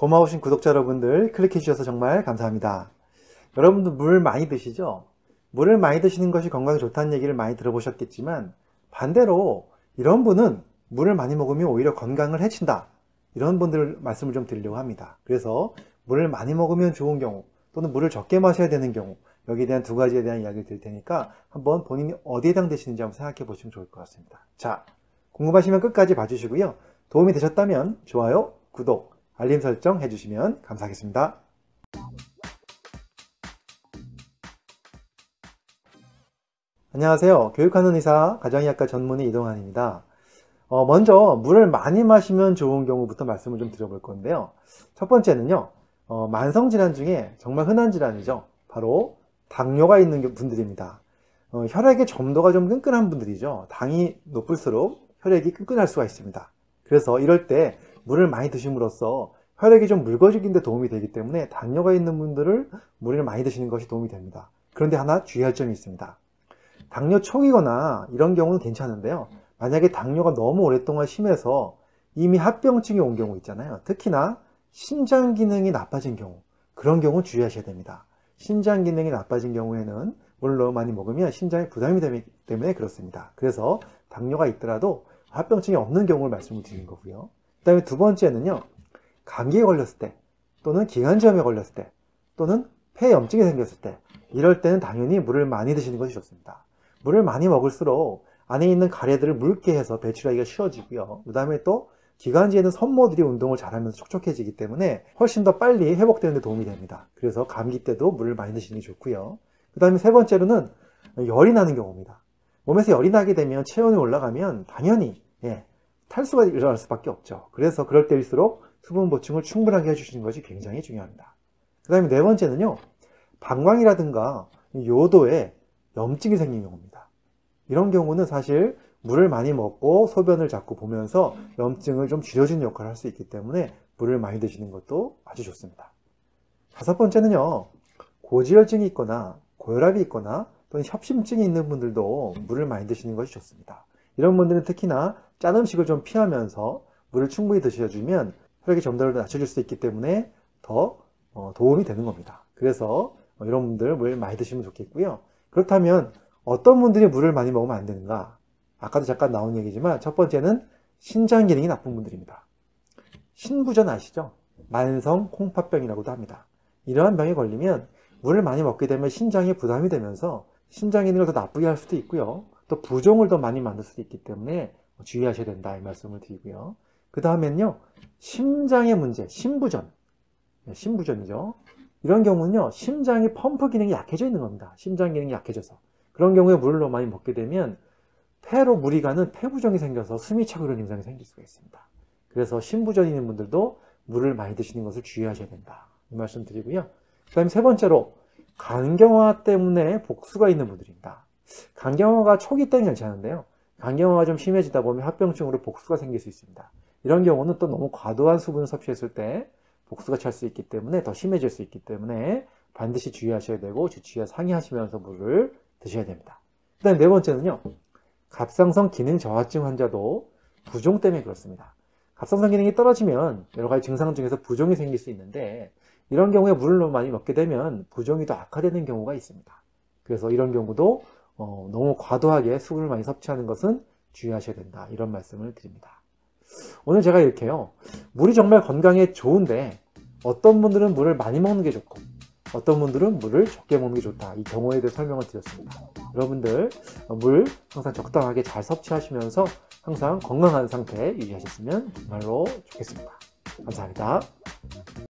고마우신 구독자 여러분들 클릭해 주셔서 정말 감사합니다. 여러분들 물 많이 드시죠? 물을 많이 드시는 것이 건강에 좋다는 얘기를 많이 들어보셨겠지만, 반대로 이런 분은 물을 많이 먹으면 오히려 건강을 해친다, 이런 분들 말씀을 좀 드리려고 합니다. 그래서 물을 많이 먹으면 좋은 경우, 또는 물을 적게 마셔야 되는 경우, 여기에 대한 두 가지에 대한 이야기를 드릴 테니까 한번 본인이 어디에 해당되시는지 한번 생각해 보시면 좋을 것 같습니다. 자, 궁금하시면 끝까지 봐주시고요. 도움이 되셨다면 좋아요, 구독, 알림 설정 해주시면 감사하겠습니다. 안녕하세요. 교육하는 의사, 가정의학과 전문의 이동환입니다. 먼저 물을 많이 마시면 좋은 경우부터 말씀을 좀 드려볼 건데요. 첫 번째는요, 만성질환 중에 정말 흔한 질환이죠. 바로 당뇨가 있는 분들입니다. 혈액의 점도가 좀 끈끈한 분들이죠. 당이 높을수록 혈액이 끈끈할 수가 있습니다. 그래서 이럴 때 물을 많이 드심으로써 혈액이 좀 묽어지는 데 도움이 되기 때문에 당뇨가 있는 분들은 물을 많이 드시는 것이 도움이 됩니다. 그런데 하나 주의할 점이 있습니다. 당뇨 초기거나 이런 경우는 괜찮은데요, 만약에 당뇨가 너무 오랫동안 심해서 이미 합병증이 온 경우 있잖아요. 특히나 신장 기능이 나빠진 경우, 그런 경우는 주의하셔야 됩니다. 신장 기능이 나빠진 경우에는 물을 너무 많이 먹으면 신장에 부담이 되기 때문에 그렇습니다. 그래서 당뇨가 있더라도 합병증이 없는 경우를 말씀을 드리는 거고요. 그 다음에 두 번째는요, 감기에 걸렸을 때, 또는 기관지염에 걸렸을 때, 또는 폐염증이 생겼을 때, 이럴 때는 당연히 물을 많이 드시는 것이 좋습니다. 물을 많이 먹을수록 안에 있는 가래들을 묽게 해서 배출하기가 쉬워지고요. 그 다음에 또 기관지에는 섬모들이 운동을 잘하면서 촉촉해지기 때문에 훨씬 더 빨리 회복되는 데 도움이 됩니다. 그래서 감기 때도 물을 많이 드시는 게 좋고요. 그 다음에 세 번째로는 열이 나는 경우입니다. 몸에서 열이 나게 되면 체온이 올라가면 당연히 탈수가 일어날 수밖에 없죠. 그래서 그럴 때일수록 수분 보충을 충분하게 해주시는 것이 굉장히 중요합니다. 그 다음에 네 번째는요, 방광이라든가 요도에 염증이 생긴 경우입니다. 이런 경우는 사실 물을 많이 먹고 소변을 자꾸 보면서 염증을 좀 줄여주는 역할을 할 수 있기 때문에 물을 많이 드시는 것도 아주 좋습니다. 다섯 번째는요, 고지혈증이 있거나 고혈압이 있거나 또는 협심증이 있는 분들도 물을 많이 드시는 것이 좋습니다. 이런 분들은 특히나 짠 음식을 좀 피하면서 물을 충분히 드셔주면 혈액의 점도를 낮춰줄 수 있기 때문에 더 도움이 되는 겁니다. 그래서 이런 분들 물 많이 드시면 좋겠고요. 그렇다면 어떤 분들이 물을 많이 먹으면 안 되는가? 아까도 잠깐 나온 얘기지만 첫 번째는 신장 기능이 나쁜 분들입니다. 신부전 아시죠? 만성 콩팥병이라고도 합니다. 이러한 병에 걸리면 물을 많이 먹게 되면 신장에 부담이 되면서 신장 기능을 더 나쁘게 할 수도 있고요. 또 부종을 더 많이 만들 수도 있기 때문에 주의하셔야 된다, 이 말씀을 드리고요. 그 다음엔요, 심장의 문제, 신부전. 신부전이죠. 이런 경우는요, 심장의 펌프 기능이 약해져 있는 겁니다. 심장 기능이 약해져서. 그런 경우에 물을 너무 많이 먹게 되면 폐로 물이 가는 폐부종이 생겨서 숨이 차고 이런 증상이 생길 수가 있습니다. 그래서 신부전이 있는 분들도 물을 많이 드시는 것을 주의하셔야 된다, 이 말씀 드리고요. 그 다음에 세 번째로 간경화 때문에 복수가 있는 분들입니다. 간경화가 초기 때는 괜찮은데요, 간경화가 좀 심해지다 보면 합병증으로 복수가 생길 수 있습니다. 이런 경우는 또 너무 과도한 수분을 섭취했을 때 복수가 찰 수 있기 때문에 더 심해질 수 있기 때문에 반드시 주의하셔야 되고 주치의와 상의하시면서 물을 드셔야 됩니다. 그 다음에 네 번째는요, 갑상선 기능 저하증 환자도 부종 때문에 그렇습니다. 갑상선 기능이 떨어지면 여러 가지 증상 중에서 부종이 생길 수 있는데, 이런 경우에 물을 너무 많이 먹게 되면 부종이 더 악화되는 경우가 있습니다. 그래서 이런 경우도 너무 과도하게 수분을 많이 섭취하는 것은 주의하셔야 된다, 이런 말씀을 드립니다. 오늘 제가 이렇게요, 물이 정말 건강에 좋은데 어떤 분들은 물을 많이 먹는 게 좋고 어떤 분들은 물을 적게 먹는 게 좋다, 이 경우에 대해 설명을 드렸습니다. 여러분들 물 항상 적당하게 잘 섭취하시면서 항상 건강한 상태 유지하셨으면 정말로 좋겠습니다. 감사합니다.